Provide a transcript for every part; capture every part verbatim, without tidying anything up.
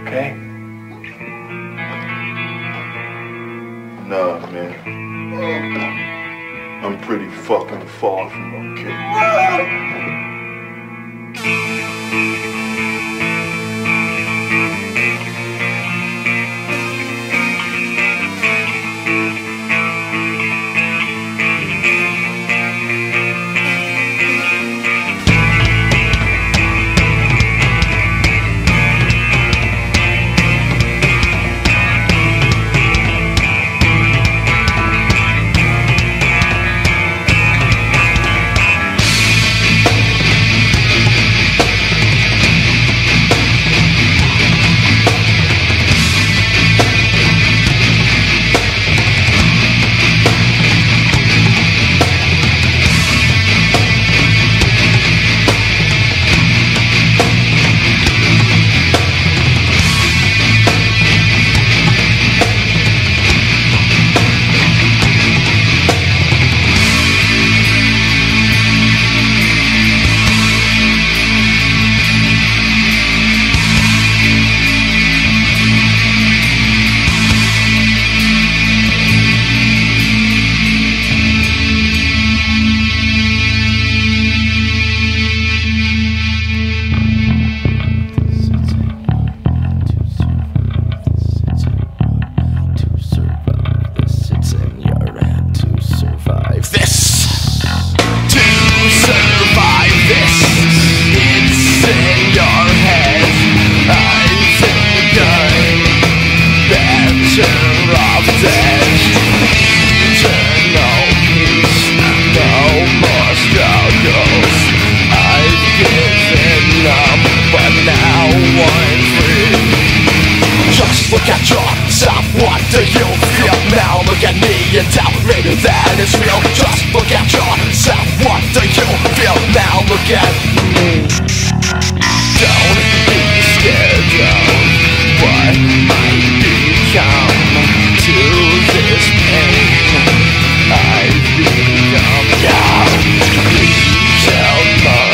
okay? Nah, man. I'm pretty fucking far from okay. Look at yourself, what do you feel? Now look at me and tell me that it's real. Just look at yourself, what do you feel? Now look at me. Don't be scared of what might become to this pain I've become. Yeah, reach out my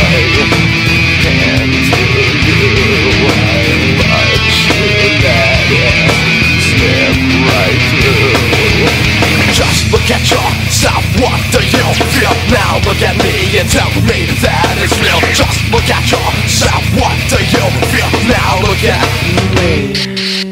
hand to you. I want you that slip right through. Just look at yourself, what do you feel? Now look at me and tell me that it's real. Just look at yourself, what do you feel? Now look at me.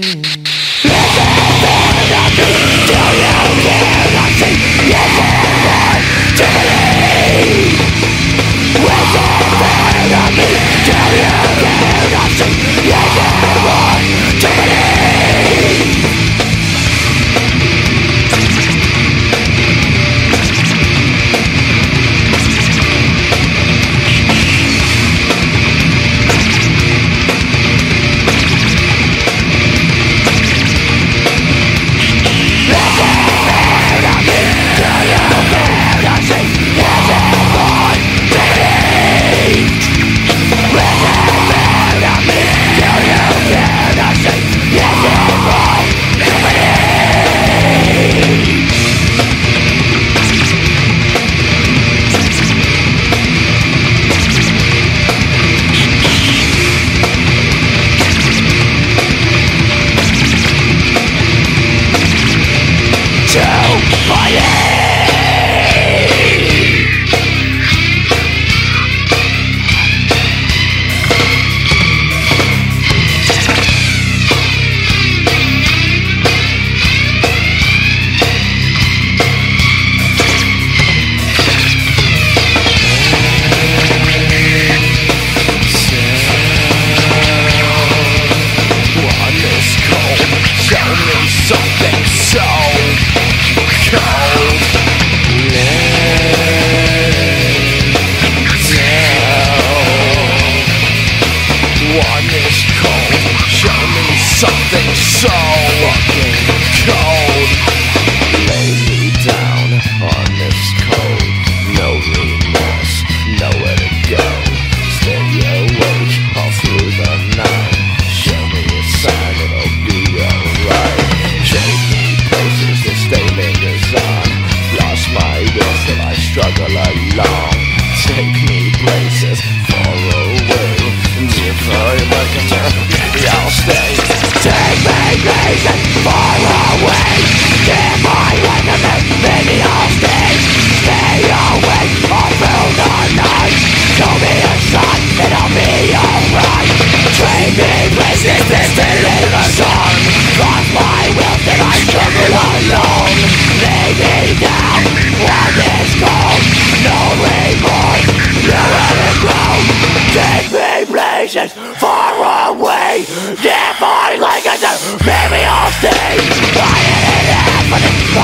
Something so cold. One is cold. Show me something so cold. Lay me down on this cold. No remorse, nowhere to go. Stay awake all through the night. Show me a sign, it'll be alright. Take me places that stay lingers on. Lost my will till I struggle along. Take me places far away. And if I like it, maybe I'll stay. visions far away. If I like it, maybe I'll stay. I ain't it happening.